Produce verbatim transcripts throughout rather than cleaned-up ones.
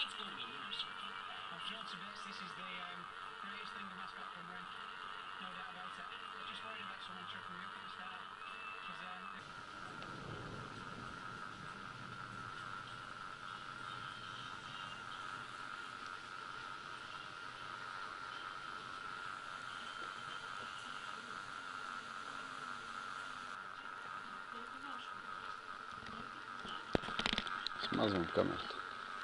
Смазвам камерата.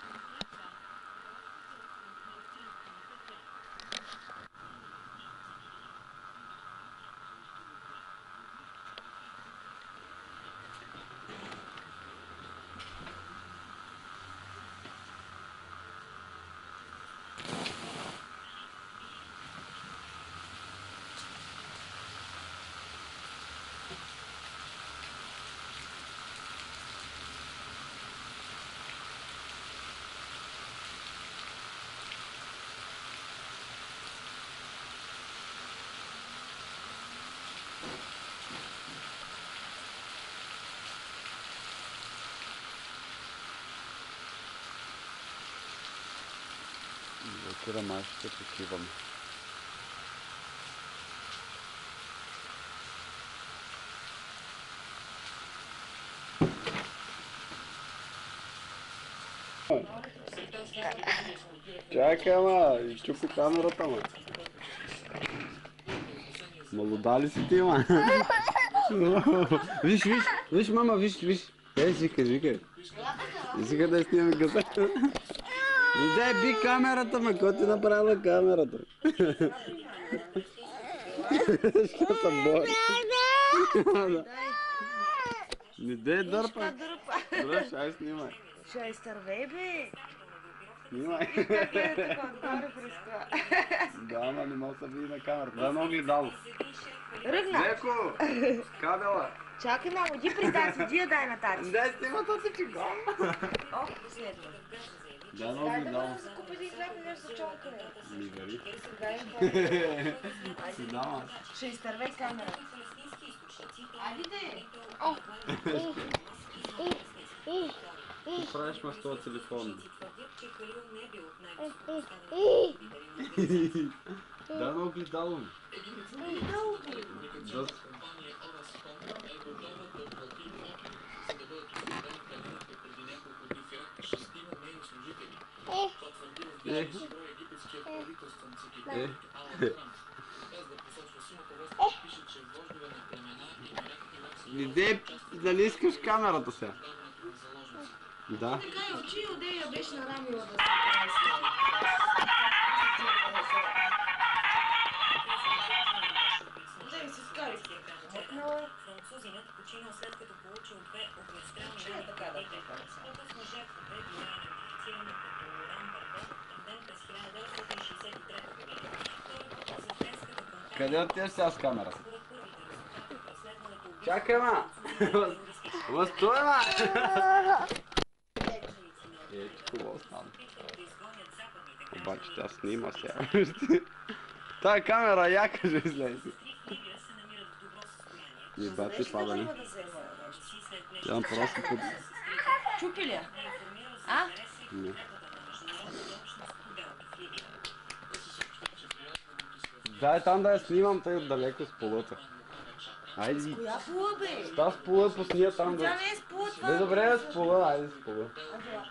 Блокирам аз, ще покивам. Чакай, ама, изчупи камерата, ма. Малода ли си ти, ма? Виж, виж, виж, мама, виж, виж. Ей, свикай, свикай. Свикай да снимаме гъса. Дай би камерата, ма, кой ти направила камерата? Що се бори? Не дай дърпа. Дръж, ай снимай. Ще изтървей, бе. Снимай. Виж как е така отгоре през това. Да, ама не мога да се види на камерата. Дай много гледало. Ръгна. Леко! Кабела! Чакай много, иди при тати, иди я дай на тати. Дай снима този чигал. О, следва. Дай много Дай да гледало. може да се купи да изгледаме нещо за чонка. Ми вери. Дай да Си дама. ще изтървей камерата. Айде де! Ти правиш ма с този телефон. Дай много гледало. Да. Е. Е. Иде, дали искаш камерата сега? Да. Така и очи, одея беше нарамила да се прави. Дай се скари. Французинът починал след като получил две огнестрелни рани в главите. По-късно жертвата е била идентифицирана като Лоран Бардо, роден през хиляда деветстотин шейсет и трета година. Той работи за френската компания. Къде отиваш сега с камерата? Според първите резултати от разследването убийството... Чакай, ма! Ма стой, ма! Е, хубаво стана. Обаче тя снима сега. Тая камера яка же излезе. Не бати това да не. Тя просто под... Чупи ли? А? Не. Дай там да я снимам, тъй отдалеко с полата. Айде. Коя пола, бе? Та с пола, пусния там да... Тя не е с пола, това Бе, е добре, с пола, айде с пола. Ага.